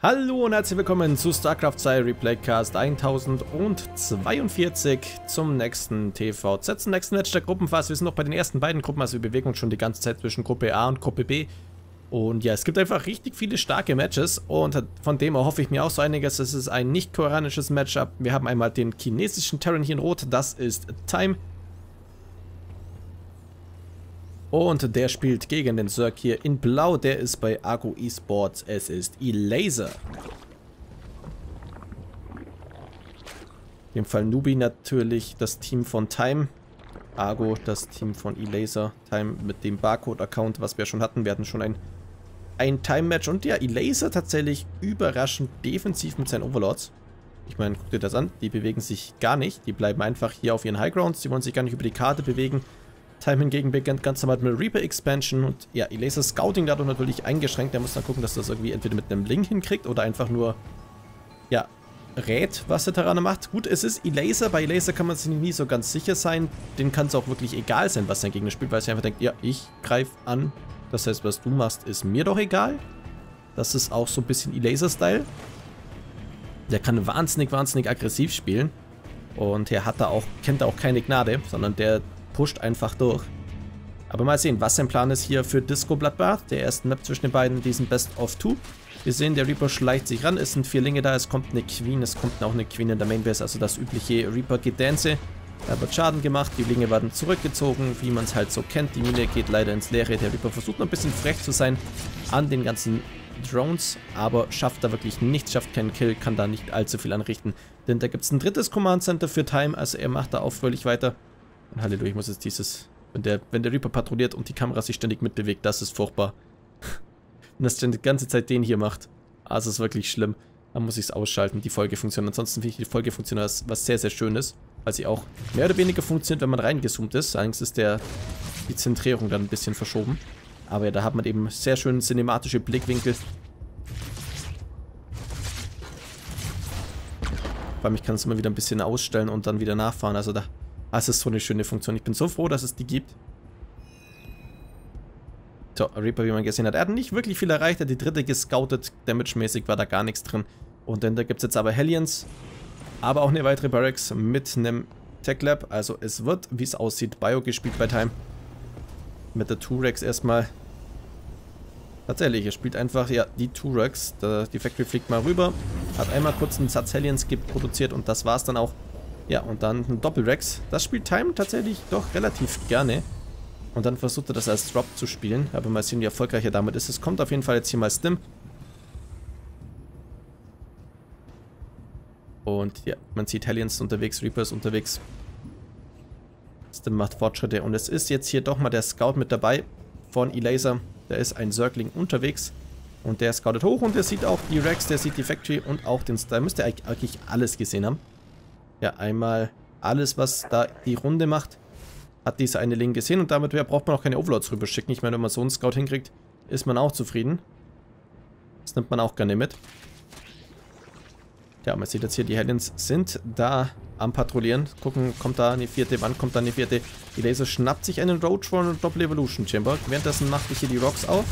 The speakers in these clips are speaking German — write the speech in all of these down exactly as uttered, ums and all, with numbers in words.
Hallo und herzlich willkommen zu StarCraft zwei Replaycast tausendzweiundvierzig zum nächsten T V Z, zum nächsten Match der Gruppenphase. Wir sind noch bei den ersten beiden Gruppen, also wir bewegen uns schon die ganze Zeit zwischen Gruppe A und Gruppe B. Und ja, es gibt einfach richtig viele starke Matches und von dem erhoffe ich mir auch so einiges. Es ist ein nicht koreanisches Matchup. Wir haben einmal den chinesischen Terran hier in Rot, das ist Time. Und der spielt gegen den Zerg hier in Blau, der ist bei Argo Esports, es ist Elazer. In dem Fall Nubi natürlich das Team von Time, Argo das Team von Elazer, Time mit dem Barcode-Account, was wir schon hatten. Wir hatten schon ein, ein Time-Match und ja, Elazer tatsächlich überraschend defensiv mit seinen Overlords. Ich meine, guck dir das an, die bewegen sich gar nicht, die bleiben einfach hier auf ihren Highgrounds, die wollen sich gar nicht über die Karte bewegen. Time hingegen beginnt ganz normal mit Reaper Expansion und ja, Elazer Scouting dadurch natürlich eingeschränkt. Der muss dann gucken, dass er das irgendwie entweder mit einem Link hinkriegt oder einfach nur, ja, rät, was der Terraner macht. Gut, es ist Elazer, bei Elazer kann man sich nie so ganz sicher sein. Den kann es auch wirklich egal sein, was sein Gegner spielt, weil er einfach denkt, ja, ich greife an. Das heißt, was du machst, ist mir doch egal. Das ist auch so ein bisschen Elazer-Style. Der kann wahnsinnig, wahnsinnig aggressiv spielen. Und er hat da auch, kennt da auch keine Gnade, sondern der pusht einfach durch. Aber mal sehen, was sein Plan ist hier für Disco Bloodbath, der ersten Map zwischen den beiden, diesen Best of Two. Wir sehen, der Reaper schleicht sich ran, es sind vier Linge da, es kommt eine Queen, es kommt auch eine Queen in der Mainbase, also das übliche Reaper Gedance. Da wird Schaden gemacht, die Linge werden zurückgezogen, wie man es halt so kennt. Die Mine geht leider ins Leere, der Reaper versucht noch ein bisschen frech zu sein an den ganzen Drones, aber schafft da wirklich nichts, schafft keinen Kill, kann da nicht allzu viel anrichten. Denn da gibt es ein drittes Command Center für Time, also er macht da auch fröhlich weiter. Und Halleluja, ich muss jetzt dieses, wenn der, wenn der Reaper patrouilliert und die Kamera sich ständig mitbewegt, das ist furchtbar. Wenn das die ganze Zeit den hier macht, also ist wirklich schlimm. Dann muss ich es ausschalten, die Folgefunktion. Ansonsten finde ich die Folgefunktion was, was sehr, sehr Schönes, weil sie auch mehr oder weniger funktioniert, wenn man reingezoomt ist. Allerdings ist der, die Zentrierung dann ein bisschen verschoben. Aber ja, da hat man eben sehr schön cinematische Blickwinkel. Vor allem, ich kann es immer wieder ein bisschen ausstellen und dann wieder nachfahren, also da... Das ist so eine schöne Funktion. Ich bin so froh, dass es die gibt. So, Reaper, wie man gesehen hat. Er hat nicht wirklich viel erreicht. Er hat die dritte gescoutet. Damage-mäßig war da gar nichts drin. Und dann da gibt es jetzt aber Hellions. Aber auch eine weitere Barracks mit einem Tech Lab. Also es wird, wie es aussieht, Bio gespielt bei Time. Mit der Turex erstmal. Tatsächlich, er spielt einfach, ja, die Turex. Die Factory fliegt mal rüber. Hat einmal kurz einen Satz Hellions produziert und das war's dann auch. Ja, und dann ein Doppelrex. Das spielt Time tatsächlich doch relativ gerne. Und dann versucht er das als Drop zu spielen. Aber mal sehen, wie erfolgreich er damit ist. Es kommt auf jeden Fall jetzt hier mal Stim. Und ja, man sieht Hellions unterwegs, Reapers unterwegs. Stim macht Fortschritte. Und es ist jetzt hier doch mal der Scout mit dabei von Elazer. Da ist ein Zergling unterwegs. Und der scoutet hoch und der sieht auch die Rex, der sieht die Factory und auch den Style. Müsste eigentlich alles gesehen haben. Ja, einmal alles, was da die Runde macht, hat diese eine Link gesehen und damit braucht man auch keine Overlords rüber schicken. Ich meine, wenn man so einen Scout hinkriegt, ist man auch zufrieden. Das nimmt man auch gerne mit. Ja, man sieht jetzt hier, die Hellions sind da am Patrouillieren. Gucken, kommt da eine vierte, wann kommt da eine vierte? Die Laser schnappt sich einen Roach von und Doppel Evolution Chamber. Währenddessen macht ich hier die Rocks auf.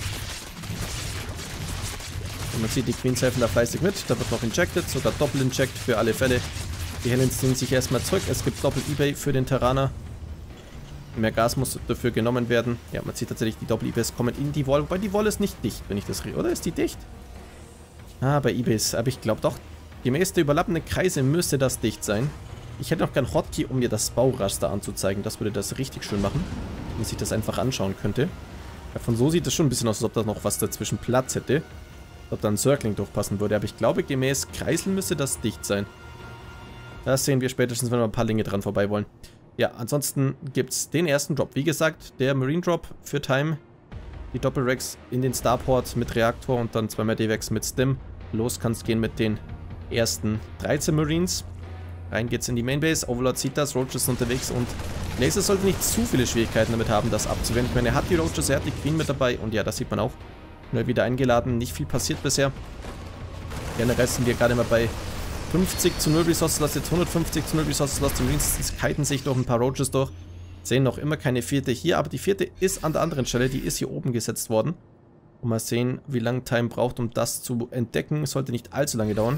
Und man sieht, die Queens helfen da fleißig mit. Da wird noch injected, sogar doppelt inject für alle Fälle. Die Hellions ziehen sich erstmal zurück. Es gibt Doppel-Ebay für den Terraner. Mehr Gas muss dafür genommen werden. Ja, man sieht tatsächlich, die Doppel-Ebays kommen in die Wall. Wobei die Wall ist nicht dicht, wenn ich das rede. Oder ist die dicht? Ah, bei Ebays. Aber ich glaube doch, gemäß der überlappenden Kreise müsste das dicht sein. Ich hätte noch gern Hotkey, um mir das Bauraster anzuzeigen. Das würde das richtig schön machen. Wenn man sich das einfach anschauen könnte. Ja, von so sieht es schon ein bisschen aus, als ob da noch was dazwischen Platz hätte. Als ob da ein Circling durchpassen würde. Aber ich glaube, gemäß Kreisel müsste das dicht sein. Das sehen wir spätestens, wenn wir ein paar Linge dran vorbei wollen. Ja, ansonsten gibt es den ersten Drop. Wie gesagt, der Marine Drop für Time. Die Doppelrex in den Starport mit Reaktor und dann zwei Medivacs mit Stim. Los kann es gehen mit den ersten dreizehn Marines. Rein geht's in die Mainbase. Overlord sieht das, Roaches unterwegs und Laser sollte nicht zu viele Schwierigkeiten damit haben, das abzuwehren. Ich meine, er hat die Roaches, er hat die Queen mit dabei und ja, das sieht man auch. Neu wieder eingeladen, nicht viel passiert bisher. Generell sind wir gerade mal bei fünfzig zu null Resources Lost, jetzt hundertfünfzig zu null Resources Lost. Die Marines kiten sich durch ein paar Roaches durch. Sehen noch immer keine vierte hier, aber die vierte ist an der anderen Stelle, die ist hier oben gesetzt worden. Und mal sehen, wie lange Time braucht, um das zu entdecken. Sollte nicht allzu lange dauern.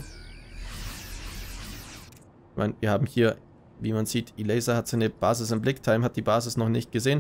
Ich meine, wir haben hier, wie man sieht, Elaser hat seine Basis im Blick. Time hat die Basis noch nicht gesehen.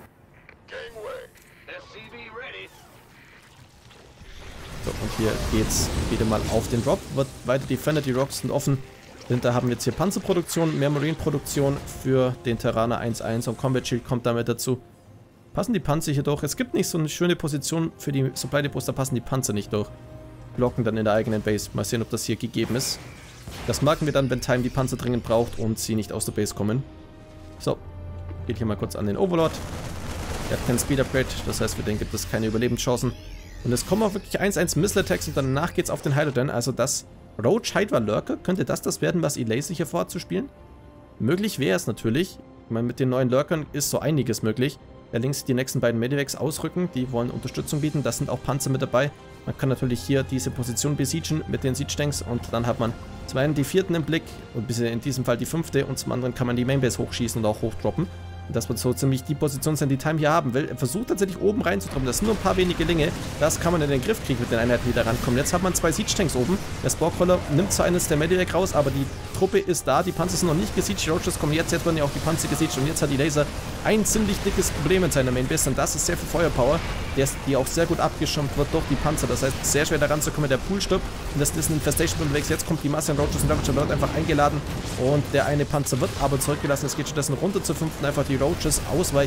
So, und hier geht's wieder mal auf den Drop. Wird weiter defended, die Rocks sind offen. Dahinter haben wir jetzt hier Panzerproduktion, mehr Marine-Produktion für den Terraner eins eins und Combat Shield kommt damit dazu. Passen die Panzer hier durch? Es gibt nicht so eine schöne Position für die Supply Depots, da passen die Panzer nicht durch. Blocken dann in der eigenen Base. Mal sehen, ob das hier gegeben ist. Das merken wir dann, wenn Time die Panzer dringend braucht und sie nicht aus der Base kommen. So, geht hier mal kurz an den Overlord. Der hat keinen Speed Upgrade, das heißt, für den gibt es keine Überlebenschancen. Und es kommen auch wirklich eins eins Missile Attacks und danach geht's auf den Hydroden. Also das Roach Hydra Lurker, könnte das das werden, was Elaser hier vorhat zu spielen? Möglich wäre es natürlich. Ich meine, mit den neuen Lurkern ist so einiges möglich. Allerdings die nächsten beiden Medivacs ausrücken, die wollen Unterstützung bieten. Das sind auch Panzer mit dabei. Man kann natürlich hier diese Position besiegen mit den Siege Tanks und dann hat man zum einen die vierten im Blick und in diesem Fall die fünfte und zum anderen kann man die Mainbase hochschießen und auch hochdroppen. Das wird so ziemlich die Position sein, die Time hier haben will. Er versucht tatsächlich oben reinzukommen. Das sind nur ein paar wenige Linge. Das kann man in den Griff kriegen mit den Einheiten, die da rankommen. Jetzt hat man zwei Siege-Tanks oben. Der Sporkroller nimmt zwar eines der Medivac raus, aber die Truppe ist da. Die Panzer sind noch nicht gesiegt. Die Roaches kommen jetzt. Jetzt werden ja auch die Panzer gesiegt. Und jetzt hat die Laser ein ziemlich dickes Problem in seiner Mainbase. Und das ist sehr viel Feuerpower, die auch sehr gut abgeschirmt wird durch die Panzer. Das heißt, sehr schwer da ranzukommen. Der Pool stirbt. Und das ist ein Infestation unterwegs. Jetzt kommt die Masse an Roaches und Roaches wird einfach eingeladen. Und der eine Panzer wird aber zurückgelassen. Es geht stattdessen runter zur fünften. Einfach die Roaches ausweichen.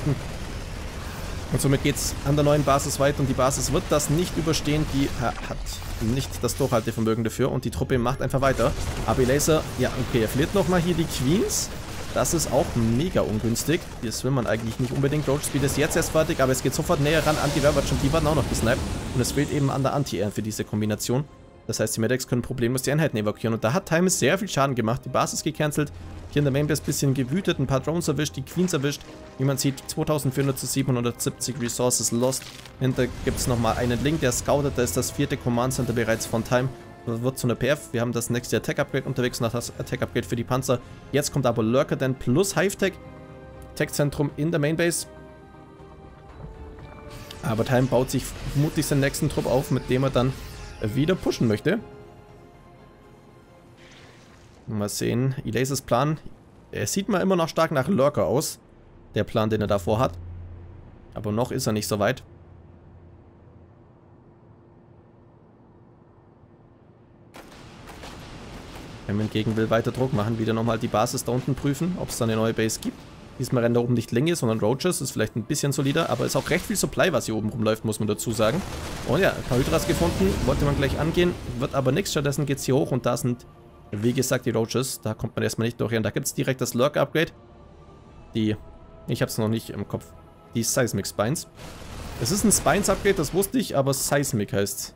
Und somit geht es an der neuen Basis weiter und die Basis wird das nicht überstehen, die hat nicht das Durchhaltevermögen dafür und die Truppe macht einfach weiter. Aber Elaser, ja okay, er verliert nochmal hier die Queens, das ist auch mega ungünstig, das will man eigentlich nicht unbedingt. Roach Speed ist jetzt erst fertig, aber es geht sofort näher ran an die Ravage und die werden auch noch gesniped und es fehlt eben an der Anti-Air für diese Kombination. Das heißt, die Medics können problemlos die Einheiten evakuieren und da hat Time sehr viel Schaden gemacht, die Basis gecancelt. Hier in der Mainbase ein bisschen gewütet, ein paar Drones erwischt, die Queens erwischt. Wie man sieht, zweitausendvierhundert zu siebenhundertsiebzig Resources lost. Hinter gibt es nochmal einen Link, der scoutet, da ist das vierte Command Center bereits von Time. Das wird zu einer P F. Wir haben das nächste Attack Upgrade unterwegs, nach das Attack Upgrade für die Panzer. Jetzt kommt aber Lurker dann plus Hive-Tech. Tech-Zentrum in der Mainbase. Aber Time baut sich vermutlich seinen nächsten Trupp auf, mit dem er dann wieder pushen möchte. Mal sehen, Elasers Plan, er sieht mal immer noch stark nach Lurker aus, der Plan, den er davor hat. Aber noch ist er nicht so weit. Hem hingegen will weiter Druck machen, wieder nochmal die Basis da unten prüfen, ob es da eine neue Base gibt. Diesmal rennt da oben nicht Linge, sondern Roaches, ist vielleicht ein bisschen solider, aber ist auch recht viel Supply, was hier oben rumläuft, muss man dazu sagen. Und ja, ein paar Hydras gefunden, wollte man gleich angehen, wird aber nichts, stattdessen geht es hier hoch und da sind, wie gesagt, die Roaches, da kommt man erstmal nicht durch. Und da gibt es direkt das Lurk-Upgrade. Die, ich habe es noch nicht im Kopf, die Seismic Spines. Es ist ein Spines-Upgrade, das wusste ich, aber Seismic heißt.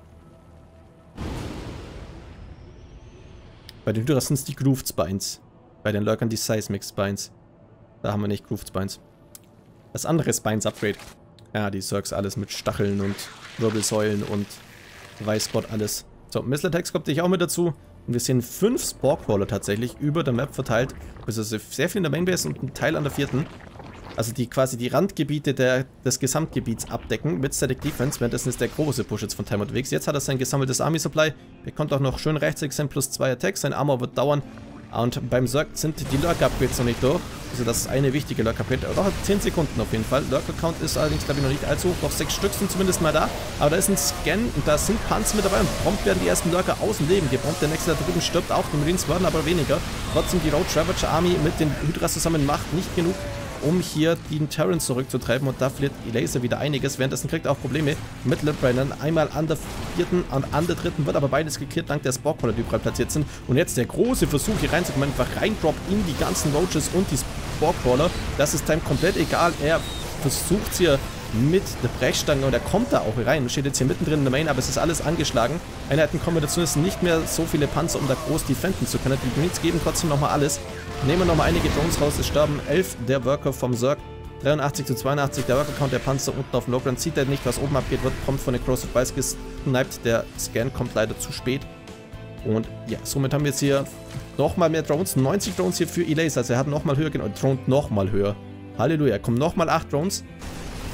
Bei den Hydras sind es die Grooved Spines. Bei den Lurkern die Seismic Spines. Da haben wir nicht Grooved Spines. Das andere Spines-Upgrade. Ja, die Zergs alles mit Stacheln und Wirbelsäulen und weiß Gott alles. So, Missile Attacks kommt dich auch mit dazu. Und wir sehen fünf Sporecrawler tatsächlich über der Map verteilt. Also sehr viel in der Mainbase und ein Teil an der vierten. Also die quasi die Randgebiete der, des Gesamtgebiets abdecken mit Static Defense. Währenddessen ist der große Push jetzt von Time unterwegs. Jetzt hat er sein gesammeltes Army Supply. Er kommt auch noch schön rechtsseitig sein, plus zwei Attacks. Sein Armor wird dauern. Und beim Zerg sind die Lurk-Upgrades noch nicht durch. Also das ist eine wichtige Lurk-Upgrade. Doch zehn Sekunden auf jeden Fall. Lurker-Count ist allerdings, glaube ich, noch nicht allzu hoch. Noch sechs Stück sind zumindest mal da. Aber da ist ein Scan und da sind Panzer mit dabei. Und prompt werden die ersten Lurker aus dem Leben gebombt. Der nächste da drüben stirbt auch. Die Marines werden aber weniger. Trotzdem die Roach Ravager Army mit den Hydras zusammen macht nicht genug, um hier den Terran zurückzutreiben. Und da verliert Elaser wieder einiges. Währenddessen kriegt er auch Probleme mit Librainer'n. Einmal an der vierten und an der dritten wird aber beides geklärt, dank der Sporecrawler, die überall platziert sind. Und jetzt der große Versuch hier reinzukommen, einfach reindrop in die ganzen Roaches und die Sporecrawler. Das ist Time komplett egal. Er versucht hier mit der Brechstange und er kommt da auch rein. Steht jetzt hier mittendrin in der Main, aber es ist alles angeschlagen. Einheiten kommen dazu, es sind nicht mehr so viele Panzer, um da groß defenden zu können. Die Marines geben trotzdem nochmal alles. Nehmen wir nochmal einige Drones raus. Es sterben elf der Worker vom Zerg. dreiundachtzig zu zweiundachtzig. Der Worker-Count der Panzer unten auf dem Lowground sieht er nicht, was oben abgeht. Wird prompt von der Corrosive Bias gesniped. Der Scan kommt leider zu spät. Und ja, somit haben wir jetzt hier nochmal mehr Drones. neunzig Drones hier für Elaser. Also er hat nochmal höher genommen. Drone nochmal höher. Halleluja. Kommen nochmal acht Drones.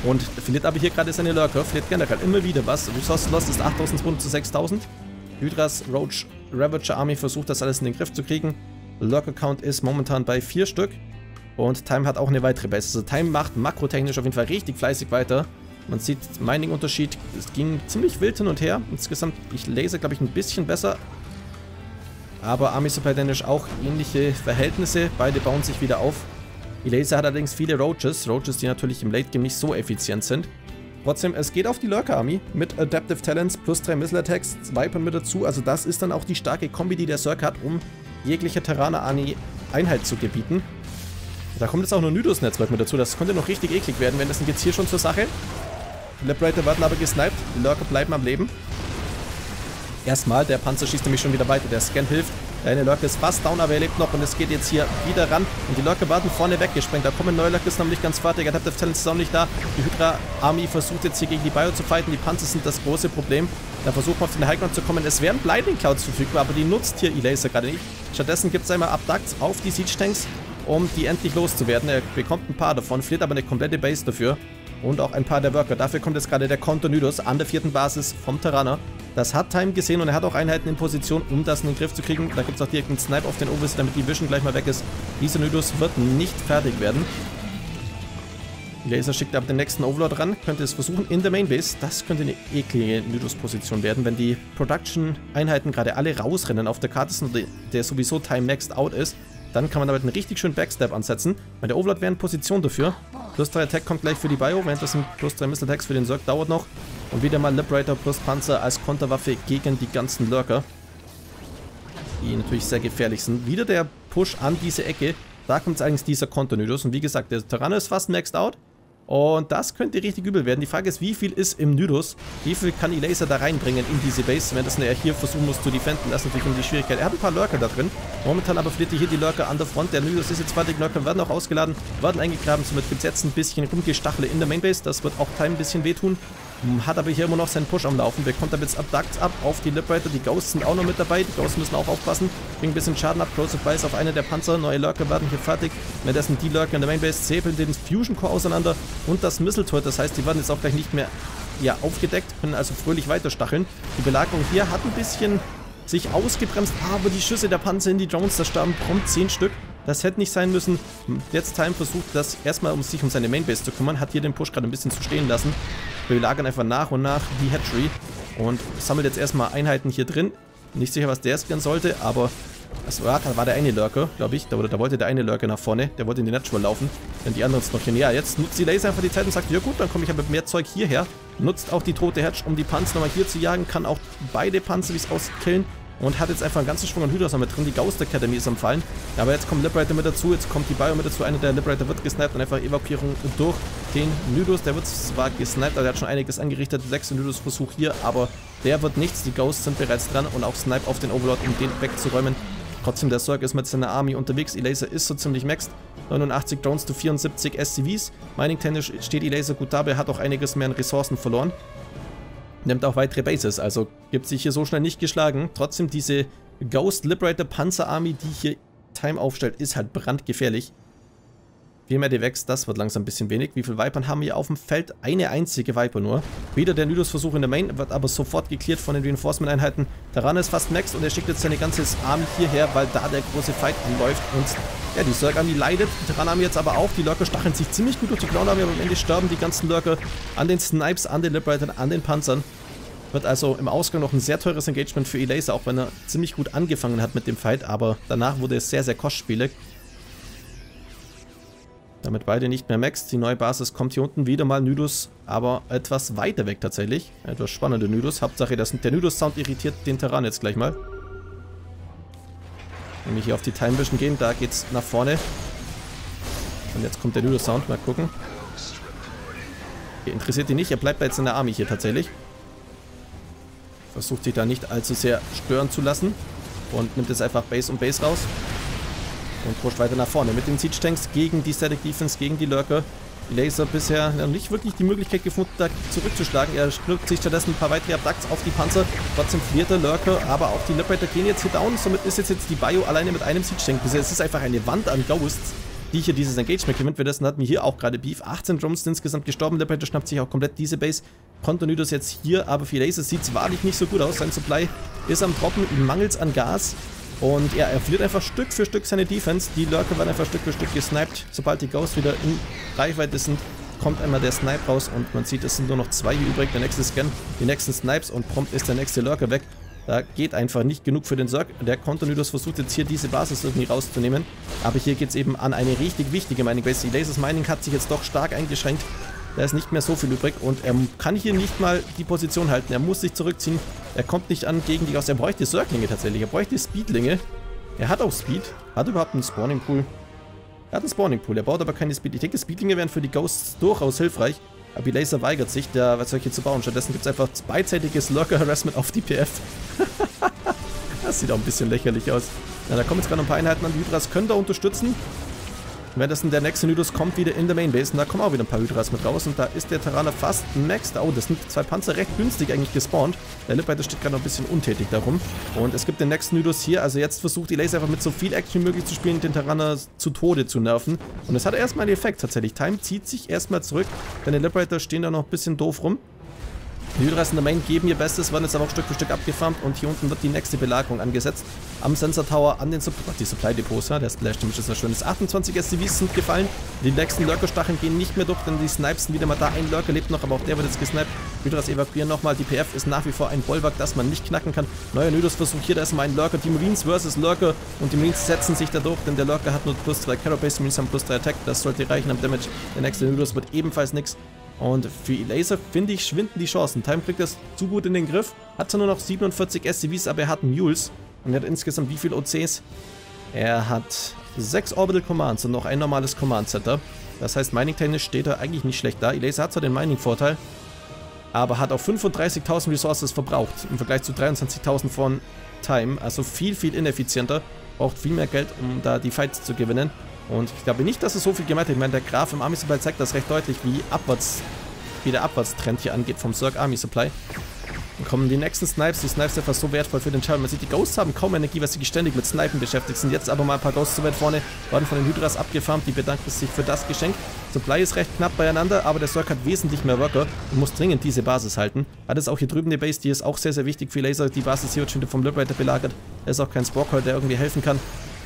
Und verliert aber hier gerade seine Lurker, verliert generell immer wieder was. Resource Loss ist achttausendzweihundert zu sechstausend. Hydras Roach Ravager Army versucht das alles in den Griff zu kriegen. Lurker Count ist momentan bei vier Stück. Und Time hat auch eine weitere Base. Also Time macht makrotechnisch auf jeden Fall richtig fleißig weiter. Man sieht Mining-Unterschied. Es ging ziemlich wild hin und her. Insgesamt, ich lese, glaube ich, ein bisschen besser. Aber Army Supply technisch auch ähnliche Verhältnisse. Beide bauen sich wieder auf. Ilaser hat allerdings viele Roaches. Roaches, die natürlich im Late Game nicht so effizient sind. Trotzdem, es geht auf die Lurker Army mit Adaptive Talents plus drei Missile Attacks, Viper mit dazu. Also das ist dann auch die starke Kombi, die der Zerg hat, um jegliche Terraner Army Einheit zu gebieten. Da kommt jetzt auch noch Nydus-Netzwerk mit dazu. Das könnte noch richtig eklig werden, wenn das geht hier schon zur Sache. Die Liberator werden aber gesniped. Die Lurker bleiben am Leben. Erstmal, der Panzer schießt nämlich schon wieder weiter. Der Scan hilft. Der eine Lurker ist fast down, aber er lebt noch und es geht jetzt hier wieder ran. Und die Lurker werden vorne weggesprengt. Da kommen neue Lurker, ist noch nicht ganz fertig. Adaptive Talents ist auch nicht da. Die Hydra-Army versucht jetzt hier gegen die Bio zu fighten. Die Panzer sind das große Problem. Da versucht man auf den Highground zu kommen. Es wären Blinding Clouds verfügbar, aber die nutzt hier Ilaser gerade nicht. Stattdessen gibt es einmal Abducts auf die Siege Tanks, um die endlich loszuwerden. Er bekommt ein paar davon, verliert aber eine komplette Base dafür. Und auch ein paar der Worker. Dafür kommt jetzt gerade der Counter Nydus an der vierten Basis vom Terraner. Das hat Time gesehen und er hat auch Einheiten in Position, um das in den Griff zu kriegen. Da gibt es auch direkt einen Snipe auf den Overseer, damit die Vision gleich mal weg ist. Dieser Nydus wird nicht fertig werden. Laser schickt aber den nächsten Overlord ran, könnte es versuchen in der Main Base. Das könnte eine eklige Nydus-Position werden, wenn die Production-Einheiten gerade alle rausrennen auf der Karte sind und der sowieso Time maxed out ist. Dann kann man damit einen richtig schönen Backstab ansetzen. Weil der Overlord wäre in Position dafür. Plus drei Attack kommt gleich für die Bio, während das ein plus drei Missile Attacks für den Zerg dauert noch. Und wieder mal Liberator plus Panzer als Konterwaffe gegen die ganzen Lurker. Die natürlich sehr gefährlich sind. Wieder der Push an diese Ecke. Da kommt jetzt eigentlich dieser Konter-Nydus. Und wie gesagt, der Terraner ist fast maxed out. Und das könnte richtig übel werden. Die Frage ist, wie viel ist im Nydus? Wie viel kann Ilaser da reinbringen in diese Base, wenn das er hier versuchen muss zu defenden? Das ist natürlich um die Schwierigkeit. Er hat ein paar Lurker da drin. Momentan aber verliert er hier die Lurker an der Front. Der Nydus ist jetzt fertig. Lurker werden auch ausgeladen, werden eingegraben. Somit gibt es jetzt ein bisschen Rumgestachle in der Mainbase. Das wird auch Time ein bisschen wehtun. Hat aber hier immer noch seinen Push am Laufen. Bekommt aber jetzt Abducts ab auf die Liberator. Die Ghosts sind auch noch mit dabei. Die Ghosts müssen auch aufpassen. Bringen ein bisschen Schaden ab. Close Supplies auf eine der Panzer. Neue Lurker werden hier fertig. Währenddessen die Lurker in der Mainbase säbeln den Fusion Core auseinander und das Missile Turret. Das heißt, die werden jetzt auch gleich nicht mehr ja, aufgedeckt. Können also fröhlich weiter stacheln. Die Belagerung hier hat ein bisschen sich ausgebremst. Aber die Schüsse der Panzer in die Drones, da starben prompt zehn Stück. Das hätte nicht sein müssen. Jetzt Time versucht das erstmal, um sich um seine Mainbase zu kümmern. Hat hier den Push gerade ein bisschen zu stehen lassen. Wir lagern einfach nach und nach die Hatchery. Und sammelt jetzt erstmal Einheiten hier drin. Nicht sicher, was der scannen sollte, aber das war, da war der eine Lurker, glaube ich. Da, da wollte der eine Lurker nach vorne. Der wollte in die Natural laufen. Denn die anderen sind noch hier näher. Jetzt nutzt die Laser einfach die Zeit und sagt, ja gut, dann komme ich aber mit mehr Zeug hierher. Nutzt auch die tote Hatch, um die Panzer nochmal hier zu jagen. Kann auch beide Panzer, wie es aussieht, killen. Und hat jetzt einfach einen ganzen Schwung an Hydras mit drin. Die Ghost Academy ist am Fallen. Aber jetzt kommt Liberator mit dazu. Jetzt kommt die Bio mit dazu. Einer der Liberator wird gesniped und einfach Evakuierung durch den Nydus. Der wird zwar gesniped, aber der hat schon einiges angerichtet. Sechster Nydus-Versuch hier, aber der wird nichts. Die Ghosts sind bereits dran und auch Snipe auf den Overlord, um den wegzuräumen. Trotzdem, der Zerg ist mit seiner Army unterwegs. Ilaser ist so ziemlich maxed. neunundachtzig Drones zu vierundsiebzig S C Vs. Mining-technisch steht Ilaser gut dabei, hat auch einiges mehr an Ressourcen verloren. Nimmt auch weitere Bases, also gibt sich hier so schnell nicht geschlagen. Trotzdem diese Ghost Liberator Panzer Army, die hier Time aufstellt, ist halt brandgefährlich. Viel mehr Devex, das wird langsam ein bisschen wenig. Wie viele Vipern haben wir auf dem Feld? Eine einzige Viper nur. Wieder der Nydus-Versuch in der Main, wird aber sofort geklärt von den Reinforcement-Einheiten. Terraner ist fast maxed und er schickt jetzt seine ganze Army hierher, weil da der große Fight läuft. Und ja, die Zerg-Army leidet, die Terraner-Army jetzt aber auch. Die Lurker stacheln sich ziemlich gut durch die Clown-Army, aber am Ende sterben die ganzen Lurker an den Snipes, an den Liberatoren, an den Panzern. Wird also im Ausgang noch ein sehr teures Engagement für Ilaser, auch wenn er ziemlich gut angefangen hat mit dem Fight, aber danach wurde es sehr, sehr kostspielig. Damit beide nicht mehr maxed. Die neue Basis kommt hier unten wieder mal Nydus, aber etwas weiter weg tatsächlich. Etwas spannender Nydus. Hauptsache, das, der Nydus-Sound irritiert den Terran jetzt gleich mal. Wenn wir hier auf die Time Vision gehen, da geht's nach vorne. Und jetzt kommt der Nydus-Sound. Mal gucken. Okay, interessiert ihn nicht. Er bleibt jetzt in der Army hier tatsächlich. Versucht sich da nicht allzu sehr stören zu lassen. Und nimmt jetzt einfach Base und Base raus. Und pusht weiter nach vorne mit den Siege Tanks gegen die Static Defense, gegen die Lurker. Laser bisher noch nicht wirklich die Möglichkeit gefunden, da zurückzuschlagen. Er schnürt sich stattdessen ein paar weitere Abducts auf die Panzer. Trotzdem verliert der Lurker, aber auch die Liberator gehen jetzt hier down. Somit ist jetzt, jetzt die Bio alleine mit einem Siege Tank. Bisher ist es einfach eine Wand an Ghosts. die hier dieses Engagement gewinnt. Währenddessen hatten wir hier auch gerade Beef. achtzehn Drones sind insgesamt gestorben. Liberator schnappt sich auch komplett diese Base. Contonidos jetzt hier, aber für Laser sieht es wahrlich nicht so gut aus. Sein Supply ist am Droppen, ihm mangelt es an Gas. Und ja, er verliert einfach Stück für Stück seine Defense. Die Lurker werden einfach Stück für Stück gesniped. Sobald die Ghosts wieder in Reichweite sind, kommt einmal der Snipe raus und man sieht, es sind nur noch zwei hier übrig. Der nächste Scan, die nächsten Snipes und prompt ist der nächste Lurker weg. Da geht einfach nicht genug für den Zerg. Der Contonidos versucht jetzt hier diese Basis irgendwie rauszunehmen. Aber hier geht es eben an eine richtig wichtige Mining Base. Die Lasers Mining hat sich jetzt doch stark eingeschränkt. Da ist nicht mehr so viel übrig und er kann hier nicht mal die Position halten. Er muss sich zurückziehen. Er kommt nicht an gegen die Ghosts. Er bräuchte Zerglinge tatsächlich. Er bräuchte Speedlinge. Er hat auch Speed. Hat überhaupt einen Spawning Pool. Er hat einen Spawning Pool. Er baut aber keine Speed. Ich denke, Speedlinge wären für die Ghosts durchaus hilfreich. Aber die Laser weigert sich, da was solche zu bauen. Stattdessen gibt es einfach beidseitiges Lurker-Harassment auf die P F. Das sieht auch ein bisschen lächerlich aus. Ja, da kommen jetzt gerade noch ein paar Einheiten an. Die Hydras können da unterstützen. Währenddessen der nächste Nidus kommt wieder in der Main Base und da kommen auch wieder ein paar Hydras mit raus und da ist der Terraner fast maxed. Oh, das sind zwei Panzer recht günstig eigentlich gespawnt. Der Liberator steht gerade noch ein bisschen untätig darum. Und es gibt den nächsten Nidus hier, also jetzt versucht die Laser einfach mit so viel Action wie möglich zu spielen, den Terraner zu Tode zu nerven. Und das hat erstmal einen Effekt tatsächlich. Time zieht sich erstmal zurück, denn die Liberator stehen da noch ein bisschen doof rum. Die Hydras in der Main geben ihr Bestes, werden jetzt aber auch Stück für Stück abgefarmt und hier unten wird die nächste Belagerung angesetzt. Am Sensor Tower an den Supply, die Supply Depots, ja, der Splash Damage ist ja schön. achtundzwanzig S C Vs sind gefallen, die nächsten Lurker-Stacheln gehen nicht mehr durch, denn die Snipes sind wieder mal da. Ein Lurker lebt noch, aber auch der wird jetzt gesniped. Hydras evakuieren nochmal, die P F ist nach wie vor ein Bollwerk, das man nicht knacken kann. Neuer Nidus-Versuch hier, da ist mal ein Lurker, die Marines versus Lurker und die Marines setzen sich dadurch, denn der Lurker hat nur plus zwei Carapace, die Marines haben plus drei Attack, das sollte reichen am Damage. Der nächste Nidus wird ebenfalls nichts. Und für Laser, finde ich, schwinden die Chancen. Time kriegt das zu gut in den Griff. Hat zwar nur noch siebenundvierzig S C Vs, aber er hat Mules. Und er hat insgesamt wie viele O Cs? Er hat sechs Orbital Commands und noch ein normales Command Center. Das heißt, mining-technisch steht er eigentlich nicht schlecht da. Laser hat zwar den Mining-Vorteil, aber hat auch fünfunddreißigtausend Resources verbraucht. Im Vergleich zu dreiundzwanzigtausend von Time. Also viel, viel ineffizienter. Braucht viel mehr Geld, um da die Fights zu gewinnen. Und ich glaube nicht, dass es so viel gemeint hat. Ich meine, der Graph im Army Supply zeigt das recht deutlich, wie abwärts, wie der Abwärtstrend hier angeht vom Zerg Army Supply. Dann kommen die nächsten Snipes. Die Snipes sind fast so wertvoll für den Challenge. Man sieht, die Ghosts haben kaum Energie, weil sie ständig mit Snipen beschäftigt sind. Jetzt aber mal ein paar Ghosts zu weit vorne. Werden von den Hydras abgefarmt. Die bedanken sich für das Geschenk. Supply ist recht knapp beieinander, aber der Zerg hat wesentlich mehr Worker und muss dringend diese Basis halten. Hat es auch hier drüben eine Base, die ist auch sehr, sehr wichtig für Laser. Die Basis hier wird schon vom Liberator belagert. Er ist auch kein Spockhold, der irgendwie helfen kann.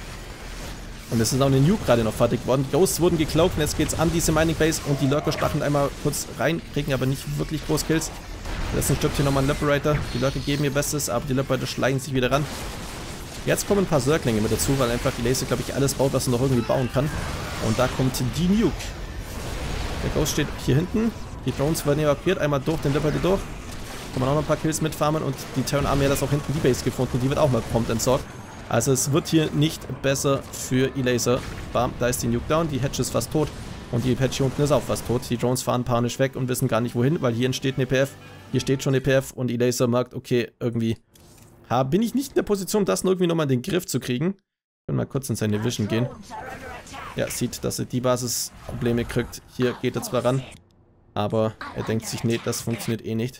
Und es ist auch eine Nuke gerade noch fertig geworden. Die Ghosts wurden gecloakt und jetzt geht es an diese Mining Base und die Lurker stacheln einmal kurz rein, kriegen aber nicht wirklich groß Kills. Letzten stirbt hier nochmal ein Liberator. Die Lurker geben ihr Bestes, aber die Liberator schleichen sich wieder ran. Jetzt kommen ein paar Zerglinge mit dazu, weil einfach die Laser, glaube ich, alles baut, was er noch irgendwie bauen kann. Und da kommt die Nuke. Der Ghost steht hier hinten. Die Drones werden evakuiert, einmal durch den Liberator durch. Kann man auch noch ein paar Kills mitfarmen und die Terran Army hat das auch hinten die Base gefunden. Die wird auch mal prompt entsorgt. Also es wird hier nicht besser für E-Laser. Bam, da ist die Nuke down, die Hedge ist fast tot und die Hedge hier unten ist auch fast tot. Die Drones fahren panisch weg und wissen gar nicht wohin, weil hier entsteht eine P F. Hier steht schon eine P F und E-Laser merkt, okay, irgendwie ha, bin ich nicht in der Position, das irgendwie nochmal in den Griff zu kriegen. Ich will mal kurz in seine Vision gehen. Ja, sieht, dass er die Basis Probleme kriegt. Hier geht er zwar ran, aber er denkt sich, nee, das funktioniert eh nicht.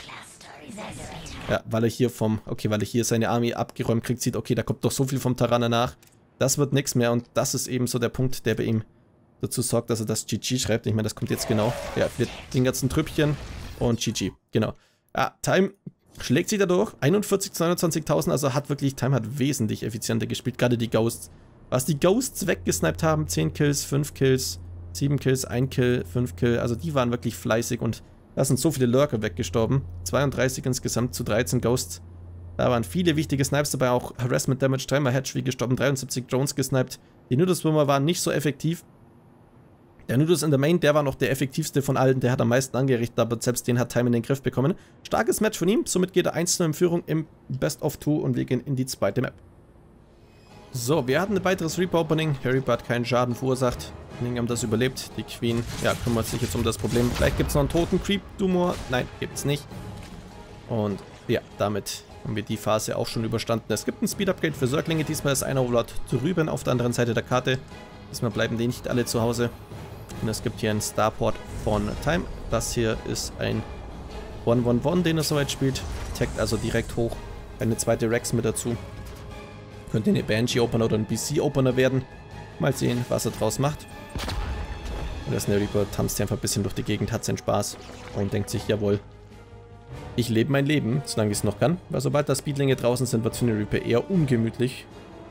Ja, weil er hier vom, okay, weil er hier seine Armee abgeräumt kriegt, sieht, okay, da kommt doch so viel vom Terraner nach. Das wird nichts mehr und das ist eben so der Punkt, der bei ihm dazu sorgt, dass er das G G schreibt. Ich meine, das kommt jetzt genau. Ja, mit den ganzen Trüppchen und G G, genau. Ja, Time schlägt sich dadurch. einundvierzig zu neunundzwanzigtausend, also hat wirklich, Time hat wesentlich effizienter gespielt, gerade die Ghosts. Was die Ghosts weggesniped haben, zehn Kills, fünf Kills, sieben Kills, ein Kill, fünf Kill, also die waren wirklich fleißig und da sind so viele Lurker weggestorben. zweiunddreißig insgesamt zu dreizehn Ghosts. Da waren viele wichtige Snipes dabei, auch Harassment Damage, dreimal Hedge wie gestorben, dreiundsiebzig Drones gesniped. Die Nidus-Würmer waren nicht so effektiv. Der Nidus in der Main, der war noch der effektivste von allen, der hat am meisten angerichtet, aber selbst den hat Time in den Griff bekommen. Starkes Match von ihm, somit geht er eins zu null in Führung im Best of Two und wir gehen in die zweite Map. So, wir hatten ein weiteres Reaper-Opening. Harry hat keinen Schaden verursacht. Haben das überlebt. Die Queen, ja, kümmert sich jetzt um das Problem. Vielleicht gibt es noch einen toten Creep-Dumor. Nein, gibt es nicht. Und ja, damit haben wir die Phase auch schon überstanden. Es gibt ein Speed-Upgrade für Zerglinge. Diesmal ist ein Overlord drüben auf der anderen Seite der Karte. Diesmal bleiben die nicht alle zu Hause. Und es gibt hier einen Starport von Time. Das hier ist ein eins eins eins, den er soweit spielt. Taggt also direkt hoch. Eine zweite Rex mit dazu. Könnte eine Banshee-Opener oder ein B C-Opener werden. Mal sehen, was er draus macht. Und der Snare Reaper tanzt hier einfach ein bisschen durch die Gegend, hat seinen Spaß und denkt sich, jawohl, ich lebe mein Leben, solange ich es noch kann. Weil sobald da Speedlinge draußen sind, wird es für den Reaper eher ungemütlich.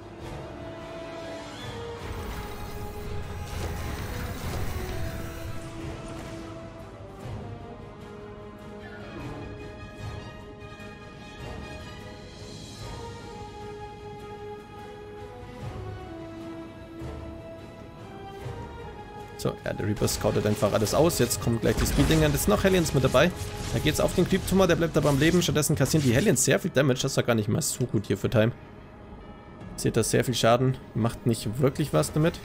So, ja, der Reaper scoutet einfach alles aus. Jetzt kommen gleich die Speedlinger. Jetzt noch Hellions mit dabei. Da geht's auf den Creep-Tumor, der bleibt aber am Leben. Stattdessen kassieren die Hellions sehr viel Damage. Das war gar nicht mal so gut hier für Time. Seht das, sehr viel Schaden. Macht nicht wirklich was damit.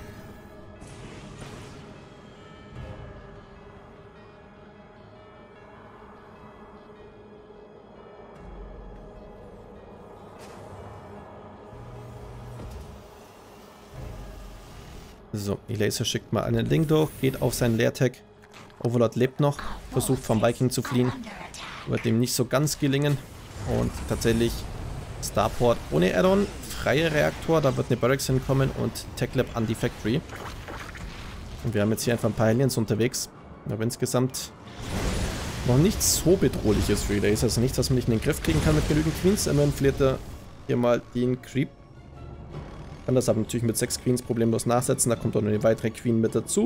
So, Elazer schickt mal einen Link durch, geht auf seinen Leertag. Overlord lebt noch, versucht vom Viking zu fliehen. Wird dem nicht so ganz gelingen. Und tatsächlich Starport ohne Add-on, freier Reaktor, da wird eine Barracks hinkommen und Techlab an die Factory. Und wir haben jetzt hier einfach ein paar Aliens unterwegs. Aber insgesamt noch nichts so bedrohliches für Elazer. Also nichts, was man nicht in den Griff kriegen kann mit genügend Queens. Immerhin verliert er hier mal den Creep. Kann das aber natürlich mit sechs Queens problemlos nachsetzen. Da kommt auch noch eine weitere Queen mit dazu.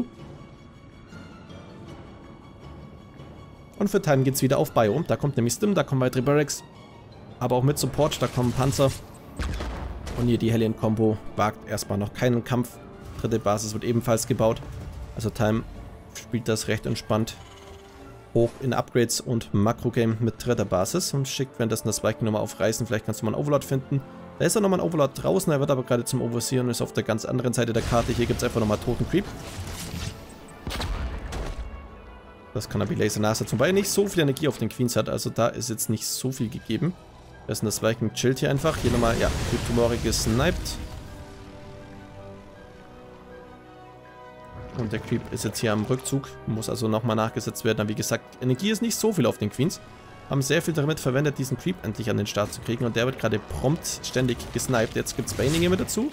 Und für Time geht es wieder auf Bio. Da kommt nämlich Stim, da kommen weitere Barracks. Aber auch mit Support, da kommen Panzer. Und hier die Hellion-Kombo wagt erstmal noch keinen Kampf. Dritte Basis wird ebenfalls gebaut. Also Time spielt das recht entspannt hoch in Upgrades und Makro-Game mit dritter Basis. Und schickt währenddessen das Viking nochmal auf Reisen. Vielleicht kannst du mal einen Overlord finden. Da ist ja nochmal ein Overlord draußen, er wird aber gerade zum Overseer und ist auf der ganz anderen Seite der Karte. Hier gibt es einfach nochmal toten Creep. Das kann aber Elazer nachsetzen, wobei er nicht so viel Energie auf den Queens hat, also da ist jetzt nicht so viel gegeben. Das ist das Viking chillt hier einfach. Hier nochmal, ja, Creep-Tumore gesniped. Und der Creep ist jetzt hier am Rückzug, muss also nochmal nachgesetzt werden. Aber wie gesagt, Energie ist nicht so viel auf den Queens. Haben sehr viel damit verwendet, diesen Creep endlich an den Start zu kriegen. Und der wird gerade prompt ständig gesniped. Jetzt gibt es Baninge mit dazu.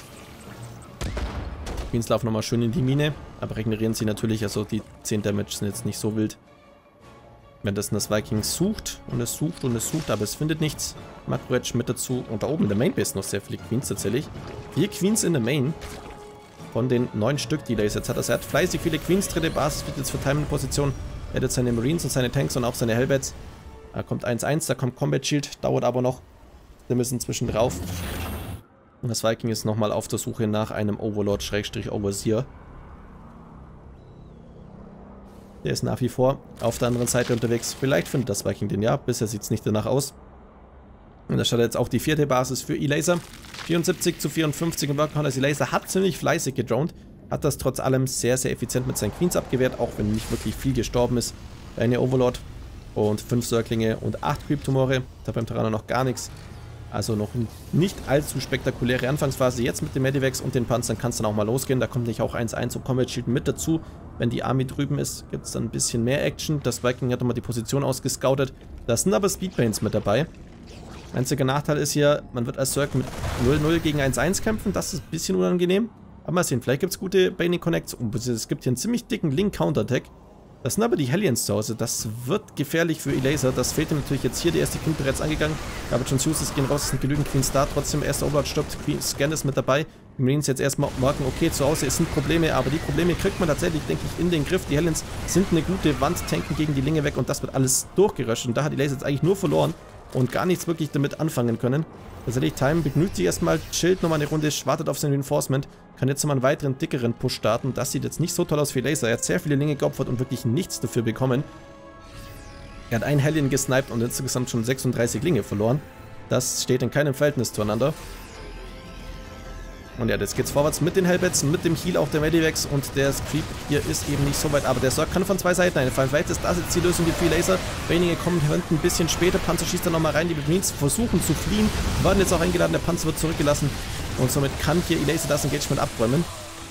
Queens laufen nochmal schön in die Mine. Aber regenerieren sie natürlich. Also die zehn Damage sind jetzt nicht so wild. Wenn das das Viking sucht. Und es sucht und es sucht, aber es findet nichts. Makro-Edge mit dazu. Und da oben in der Mainbase noch sehr viele Queens tatsächlich. Vier Queens in der Main. Von den neun Stück, die er jetzt hat. Also er hat fleißig viele Queens. Dritte Basis wird jetzt für Time in Position. Er hat jetzt seine Marines und seine Tanks und auch seine Hellbats. Da kommt eins eins, da kommt Combat Shield, dauert aber noch. Wir müssen zwischen drauf. Und das Viking ist nochmal auf der Suche nach einem Overlord-Overseer. Der ist nach wie vor auf der anderen Seite unterwegs. Vielleicht findet das Viking den ja, bisher sieht es nicht danach aus. Und da startet jetzt auch die vierte Basis für Elazer. vierundsiebzig zu vierundfünfzig im Workcount. Also Elazer hat ziemlich fleißig gedroned. Hat das trotz allem sehr, sehr effizient mit seinen Queens abgewehrt, auch wenn nicht wirklich viel gestorben ist. Eine Overlord. Und fünf Säuglinge und acht Creep-Tumore. Da beim Terraner noch gar nichts. Also noch nicht allzu spektakuläre Anfangsphase. Jetzt mit den Medivacs und den Panzern kann es dann auch mal losgehen. Da kommt nicht auch eins eins und Combat Shield mit dazu. Wenn die Army drüben ist, gibt es dann ein bisschen mehr Action. Das Viking hat nochmal die Position ausgescoutet. Da sind aber Speedbanes mit dabei. Einziger Nachteil ist hier, man wird als Zerg mit null null gegen eins eins kämpfen. Das ist ein bisschen unangenehm. Aber mal sehen, vielleicht gibt es gute Baning Connects. Und es gibt hier einen ziemlich dicken Link-Counter-Attack. Das sind aber die Hellions zu Hause. Das wird gefährlich für Elazer. Das fehlt ihm natürlich jetzt hier. Die erste Queen bereits angegangen. Aber John Hughes gehen raus. Es sind genügend Queens da. Trotzdem, erster Overlord stirbt. Queen Scan ist mit dabei. Die Marines jetzt erstmal merken, okay, zu Hause sind Probleme. Aber die Probleme kriegt man tatsächlich, denke ich, in den Griff. Die Hellions sind eine gute Wand, tanken gegen die Linge weg. Und das wird alles durchgeröscht. Und da hat Elazer jetzt eigentlich nur verloren. Und gar nichts wirklich damit anfangen können. Tatsächlich, Time begnügt sich erstmal, chillt nochmal eine Runde, wartet auf sein Reinforcement, kann jetzt nochmal einen weiteren, dickeren Push starten. Das sieht jetzt nicht so toll aus für Elazer. Er hat sehr viele Linge geopfert und wirklich nichts dafür bekommen. Er hat einen Hellion gesniped und insgesamt schon sechsunddreißig Linge verloren. Das steht in keinem Verhältnis zueinander. Und ja, jetzt geht's vorwärts mit den Hellbats, mit dem Heal auch der Medivacs und der Creep hier ist eben nicht so weit, aber der Zerg kann von zwei Seiten einfallen. Vielleicht ist das jetzt die Lösung für Elazer. Baninge kommen ein bisschen später, Panzer schießt dann nochmal rein, die Marines versuchen zu fliehen, werden jetzt auch eingeladen, der Panzer wird zurückgelassen und somit kann hier Elazer das Engagement abräumen.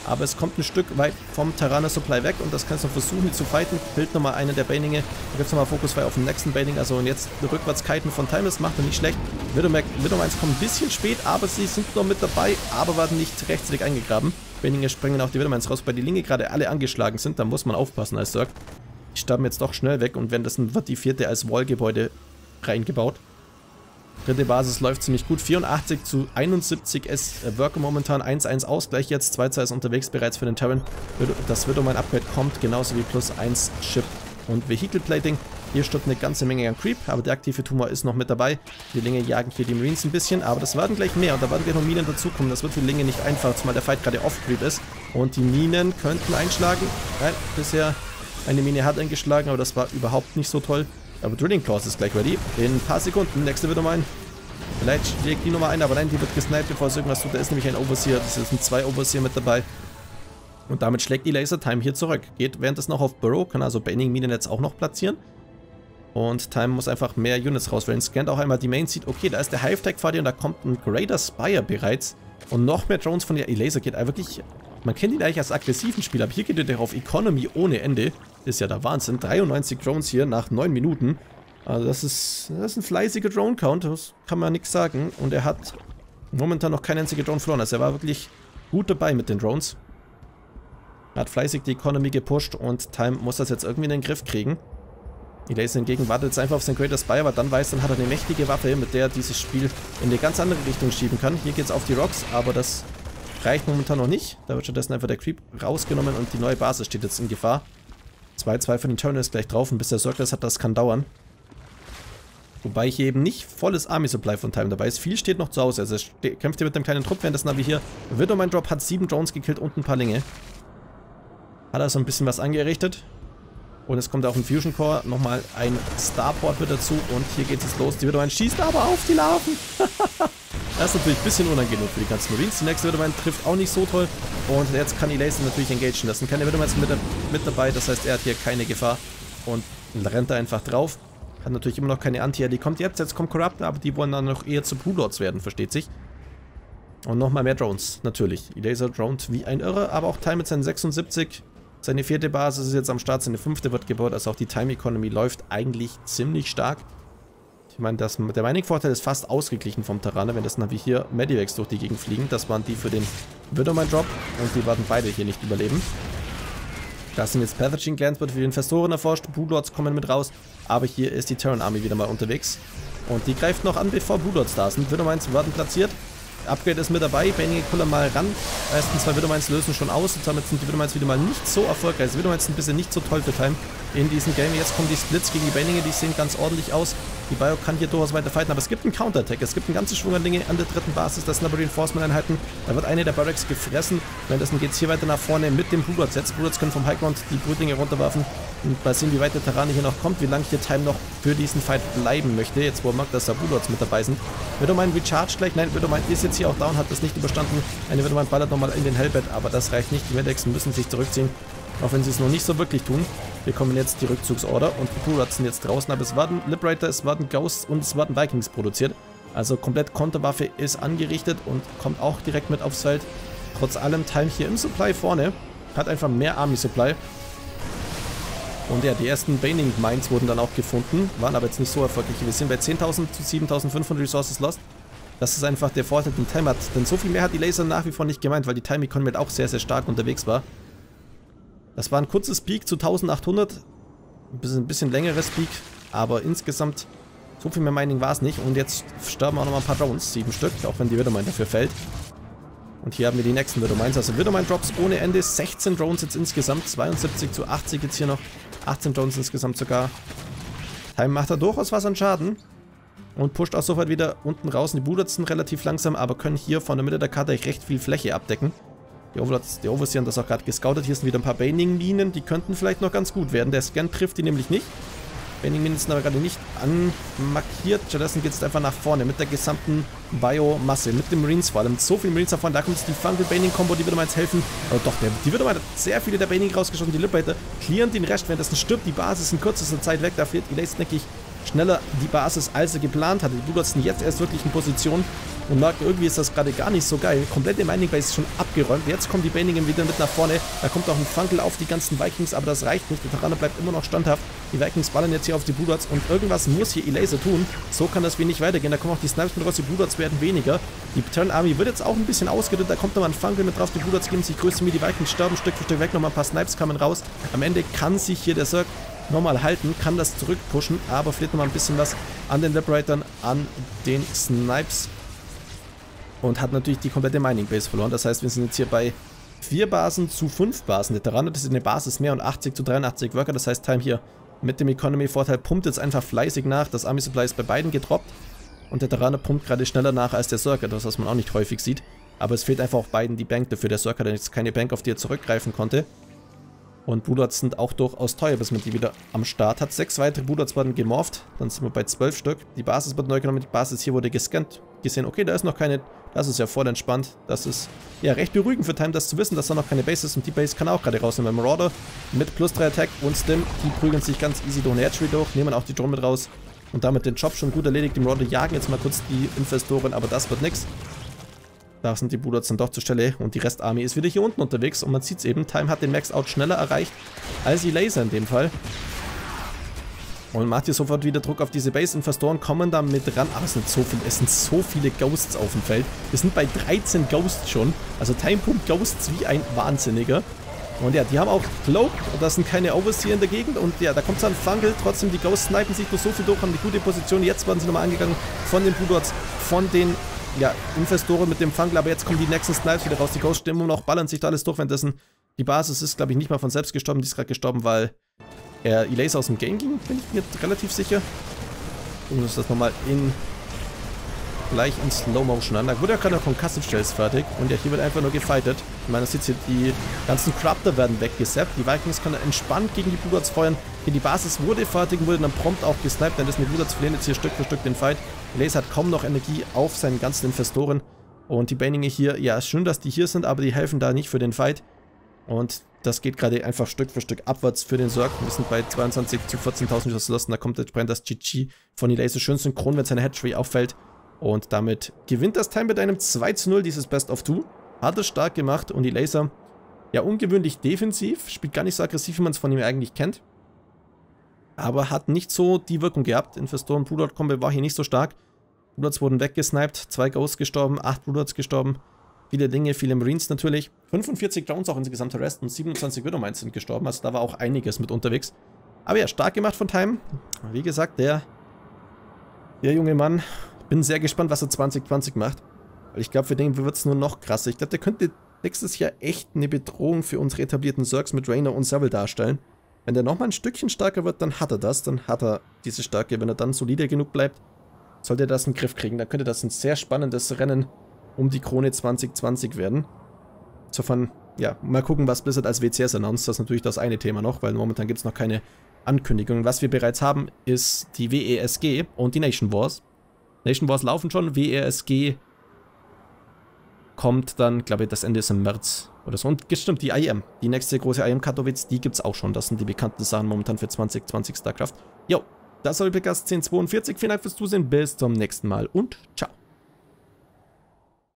Aber es kommt ein Stück weit vom Terraner Supply weg und das kannst du noch versuchen, hier zu fighten. Bild nochmal einen der Banelinge. Da gibt es nochmal Fokus auf den nächsten Baneling. Also und jetzt rückwärts kiten von Time, das macht er nicht schlecht. Widowmac, Widowmines kommen ein bisschen spät, aber sie sind noch mit dabei, aber werden nicht rechtzeitig eingegraben. Banelinge springen auch die Widowmines raus, weil die Linge gerade alle angeschlagen sind. Da muss man aufpassen als Zerg. Die sterben jetzt doch schnell weg und währenddessen wird die vierte als Wallgebäude reingebaut. Dritte Basis läuft ziemlich gut. vierundachtzig zu einundsiebzig ist äh, Worker momentan. eins eins Ausgleich jetzt. zwei zwei ist unterwegs bereits für den Terran. Das Widowmine-Upgrade kommt, genauso wie plus eins Chip und Vehicle Plating. Hier stirbt eine ganze Menge an Creep, aber der aktive Tumor ist noch mit dabei. Die Linge jagen hier die Marines ein bisschen, aber das werden gleich mehr und da werden gleich noch Minen dazukommen. Das wird für die Linge nicht einfach, zumal der Fight gerade off-Creep ist. Und die Minen könnten einschlagen. Nein, bisher eine Mine hat eingeschlagen, aber das war überhaupt nicht so toll. Aber Drilling Claws ist gleich ready. In ein paar Sekunden. Nächste Widowmine. Vielleicht schlägt die Nummer ein, aber nein, die wird gesniped, bevor es irgendwas tut. Da ist nämlich ein Overseer. Das sind zwei Overseer mit dabei. Und damit schlägt die Laser Time hier zurück. Geht währenddessen noch auf Burrow, kann also Baning-Minen jetzt auch noch platzieren. Und Time muss einfach mehr Units rauswählen. Scannt auch einmal die Main, sieht, okay, da ist der Hive-Tech vor dir und da kommt ein Greater Spire bereits. Und noch mehr Drones von der Laser geht wirklich. Man kennt ihn eigentlich als aggressiven Spieler, aber hier geht er auf Economy ohne Ende. Ist ja der Wahnsinn. dreiundneunzig Drones hier nach neun Minuten. Also das ist, das ist ein fleißiger Drone-Count, das kann man nichts sagen. Und er hat momentan noch keinen einzigen Drone verloren. Also er war wirklich gut dabei mit den Drones. Er hat fleißig die Economy gepusht und Time muss das jetzt irgendwie in den Griff kriegen. Laser hingegen wartet jetzt einfach auf seinen Greater Spire, aber dann weiß, dann hat er eine mächtige Waffe, mit der er dieses Spiel in eine ganz andere Richtung schieben kann. Hier geht es auf die Rocks, aber das reicht momentan noch nicht. Da wird stattdessen einfach der Creep rausgenommen und die neue Basis steht jetzt in Gefahr. zwei zwei für den Turner ist gleich drauf und bis der Circle hat, das kann dauern. Wobei hier eben nicht volles Army Supply von Time dabei ist. Viel steht noch zu Hause. Also er kämpft hier mit einem kleinen Trupp, während das Navi hier. Widowmine Drop hat sieben Drones gekillt und ein paar Linge. Hat also ein bisschen was angerichtet. Und es kommt auch ein Fusion Core. Nochmal ein Starport mit dazu. Und hier geht es los. Die Widowmine schießt aber auf die Larven. Das ist natürlich ein bisschen unangenehm für die ganzen Marines. Die nächste Widowmine trifft auch nicht so toll. Und jetzt kann die Laser natürlich engagen. Das sind keine Widowmines mit, mit dabei. Das heißt, er hat hier keine Gefahr. Und rennt da einfach drauf. Hat natürlich immer noch keine Anti-Air. Die kommt jetzt. Jetzt kommt Corruptor. Aber die wollen dann noch eher zu Blue Lords werden. Versteht sich. Und nochmal mehr Drones. Natürlich. Die Laser droned wie ein Irre. Aber auch Time mit seinen sechsundsiebzig. Seine vierte Basis ist jetzt am Start, seine fünfte wird gebaut, also auch die Time Economy läuft eigentlich ziemlich stark. Ich meine, das, der Mining-Vorteil ist fast ausgeglichen vom Terraner, wenn das Navi hier Medivacs durch die Gegend fliegen. Das waren die für den Widowmine Drop und die werden beide hier nicht überleben. Das sind jetzt Pathogen Clans, wird für den Festoren erforscht, Blue Lords kommen mit raus, aber hier ist die Terran Army wieder mal unterwegs. Und die greift noch an, bevor Blue Lords da sind. Widowmines werden platziert. Upgrade ist mit dabei, Baning kullern mal ran. Die ersten zwei Widowmines lösen schon aus und damit sind die Widowmines wieder mal nicht so erfolgreich. Die Widowmines sind ein bisschen nicht so toll für Time in diesem Game. Jetzt kommen die Splits gegen die Baninge, die sehen ganz ordentlich aus. Die Bio kann hier durchaus weiter fighten, aber es gibt einen Counterattack. Es gibt einen ganzen Schwung an Dinge an der dritten Basis, das sind aber Reinforcement-Einheiten. Da wird eine der Barracks gefressen. Währenddessen geht es hier weiter nach vorne mit dem Blue Lords. Jetzt Blue Lords können vom Highground die Brutlinge runterwerfen. Und mal sehen, wie weit der Terraner hier noch kommt, wie lange hier Time noch für diesen Fight bleiben möchte. Jetzt, wo er merkt, dass da Blue Lords mit dabei sind. Widowmine recharge gleich. Nein, Widowmine ist jetzt hier auch down, hat das nicht überstanden. Eine Widowmine ballert nochmal in den Hellbed, aber das reicht nicht. Die Medics müssen sich zurückziehen, auch wenn sie es noch nicht so wirklich tun. Wir kommen jetzt die Rückzugsorder und die Blue Lords sind jetzt draußen, aber es werden Liberator, es werden Ghosts und es werden Vikings produziert. Also komplett Konterwaffe ist angerichtet und kommt auch direkt mit aufs Feld. Trotz allem Time hier im Supply vorne, hat einfach mehr Army Supply. Und ja, die ersten Baning Mines wurden dann auch gefunden, waren aber jetzt nicht so erfolgreich. Wir sind bei zehntausend zu siebentausendfünfhundert Resources lost. Das ist einfach der Vorteil, den Time hat. Denn so viel mehr hat die Laser nach wie vor nicht gemeint, weil die Time Economy auch sehr, sehr stark unterwegs war. Das war ein kurzes Peak zu eintausendachthundert. Ein bisschen, ein bisschen längeres Peak, aber insgesamt so viel mehr Mining war es nicht. Und jetzt sterben auch noch mal ein paar Drones, sieben Stück, auch wenn die Widowmine dafür fällt. Und hier haben wir die nächsten Widowmines, also Widowmine Drops ohne Ende, sechzehn Drones jetzt insgesamt, zweiundsiebzig zu achtzig jetzt hier noch, achtzehn Drones insgesamt sogar. Time macht da durchaus was an Schaden und pusht auch sofort wieder unten raus. Die Blue Lords sind relativ langsam, aber können hier von der Mitte der Karte recht viel Fläche abdecken. Die Overlords, die Overseer haben das auch gerade gescoutet, hier sind wieder ein paar Baning-Minen, die könnten vielleicht noch ganz gut werden. Der Scan trifft die nämlich nicht. Baning-Minen sind aber gerade nicht anmarkiert. Stattdessen geht es einfach nach vorne mit der gesamten Biomasse, mit den Marines vor allem. So viele Marines da vorne, da kommt jetzt die Fungal-Baning-Kombo, die würde mir jetzt helfen. Aber doch, der, die würde mal sehr viele der Baning rausgeschossen. Die Liberator clearen den Rest, währenddessen stirbt die Basis in kürzester Zeit weg. Da fehlt Elay Snacky schneller die Basis, als er geplant hatte. Die Blue Dots sind jetzt erst wirklich in Position und merken, irgendwie ist das gerade gar nicht so geil. Komplette Mining Base ist schon abgeräumt. Jetzt kommen die Baningen wieder mit nach vorne. Da kommt auch ein Funkel auf die ganzen Vikings, aber das reicht nicht. Der Terraner bleibt immer noch standhaft. Die Vikings ballern jetzt hier auf die Blue Dots und irgendwas muss hier Elaser tun. So kann das wenig weitergehen. Da kommen auch die Snipes mit raus. Die Blue Dots werden weniger. Die Terran Army wird jetzt auch ein bisschen ausgedünnt. Da kommt nochmal ein Funkel mit drauf. Die Blue Dots geben sich größte Mühe. Die Vikings sterben Stück für Stück weg. Nochmal ein paar Snipes kamen raus. Am Ende kann sich hier der Zerg nochmal halten, kann das zurückpushen, aber fehlt nochmal ein bisschen was an den Liberatoren, an den Snipes und hat natürlich die komplette Mining Base verloren. Das heißt, wir sind jetzt hier bei vier Basen zu fünf Basen. Der Terraner, das ist eine Basis mehr und achtzig zu dreiundachtzig Worker. Das heißt, Time hier mit dem Economy-Vorteil pumpt jetzt einfach fleißig nach. Das Army Supply ist bei beiden gedroppt und der Terraner pumpt gerade schneller nach als der Zerg, das was man auch nicht häufig sieht. Aber es fehlt einfach auch beiden die Bank dafür. Der Zerg hat jetzt keine Bank, auf die er zurückgreifen konnte. Und Blue Dots sind auch durchaus teuer, bis man die wieder am Start hat. Sechs weitere Blue Dots wurden gemorpht. Dann sind wir bei zwölf Stück. Die Basis wird neu genommen. Die Basis hier wurde gescannt. Gesehen, okay, da ist noch keine. Das ist ja voll entspannt. Das ist ja recht beruhigend für Time, das zu wissen, dass da noch keine Base ist. Und die Base kann auch gerade rausnehmen. Marauder mit plus drei Attack und Stim. Die prügeln sich ganz easy durch den Edge durch. Nehmen auch die Drone mit raus. Und damit den Job schon gut erledigt. Die Marauder jagen jetzt mal kurz die Infestoren, aber das wird nichts. Da sind die Blue Dots dann doch zur Stelle und die Restarmee ist wieder hier unten unterwegs und man sieht es eben, Time hat den Max-Out schneller erreicht als die Laser in dem Fall. Und macht hier sofort wieder Druck auf diese Base. Infestoren kommen da mit ran. Aber es sind so viele, es sind so viele Ghosts auf dem Feld. Wir sind bei dreizehn Ghosts schon. Also Time pumpt Ghosts wie ein Wahnsinniger. Und ja, die haben auch Cloak und das sind keine Overseer in der Gegend. Und ja, da kommt so ein Funkel. Trotzdem, die Ghosts snipen sich durch so viel durch, haben eine gute Position. Jetzt werden sie nochmal angegangen von den Blue Dots, von den ja, Infestoren mit dem Funkel, aber jetzt kommen die nächsten Snipes wieder raus. Die Ghosts stehen immer noch, ballern sich da alles durch, währenddessen die Basis ist, glaube ich, nicht mal von selbst gestorben. Die ist gerade gestorben, weil er Elaser aus dem Game ging, bin ich mir relativ sicher. Und ist das nochmal in gleich in Slow Motion an. Da wurde ja gerade noch Concussive Shells fertig und ja, hier wird einfach nur gefightet. Ich meine, das sieht hier, die ganzen Corruptor werden weggesappt. Die Vikings können entspannt gegen die Blue Dots feuern. Hier die Basis wurde fertig und wurde dann prompt auch gesniped, denn das die Blue Dots verlieren jetzt hier Stück für Stück den Fight. Laser hat kaum noch Energie auf seinen ganzen Infestoren. Und die Baninge hier, ja, ist schön, dass die hier sind, aber die helfen da nicht für den Fight. Und das geht gerade einfach Stück für Stück abwärts für den Zerg. Wir sind bei zweiundzwanzig zu vierzehntausend Ressourcen. Da kommt entsprechend das G G von Elaser schön synchron, wenn seine Hatchery auffällt. Und damit gewinnt das Time mit einem zwei zu null dieses Best of Two. Hat es stark gemacht und die Laser, ja, ungewöhnlich defensiv. Spielt gar nicht so aggressiv, wie man es von ihm eigentlich kennt. Aber hat nicht so die Wirkung gehabt. Infestoren Blue Dot Combo war hier nicht so stark. Blue Dots wurden weggesniped, zwei Ghosts gestorben, acht Blue Dots gestorben. Viele Dinge, viele Marines natürlich. fünfundvierzig Drones auch insgesamt der Rest und siebenundzwanzig Widowmines sind gestorben. Also da war auch einiges mit unterwegs. Aber ja, stark gemacht von Time. Wie gesagt, der, der junge Mann. Bin sehr gespannt, was er zwanzig zwanzig macht. Weil ich glaube, für den wird es nur noch krasser. Ich glaube, der könnte nächstes Jahr echt eine Bedrohung für unsere etablierten Zergs mit Raynor und Seville darstellen. Wenn der nochmal ein Stückchen stärker wird, dann hat er das. Dann hat er diese Stärke. Wenn er dann solide genug bleibt, sollte er das in den Griff kriegen. Dann könnte das ein sehr spannendes Rennen um die Krone zwanzig zwanzig werden. Insofern, ja, mal gucken, was Blizzard als W C S announced. Das ist natürlich das eine Thema noch, weil momentan gibt es noch keine Ankündigungen. Was wir bereits haben, ist die W E S G und die Nation Wars. Nation Wars laufen schon, W E S G kommt dann, glaube ich, das Ende ist im März oder so. Und stimmt, die I M, die nächste große I M Katowice, die gibt es auch schon. Das sind die bekannten Sachen momentan für zwanzig zwanzig StarCraft. Jo, das soll Podcast zehn zweiundvierzig. Vielen Dank fürs Zusehen, bis zum nächsten Mal und ciao.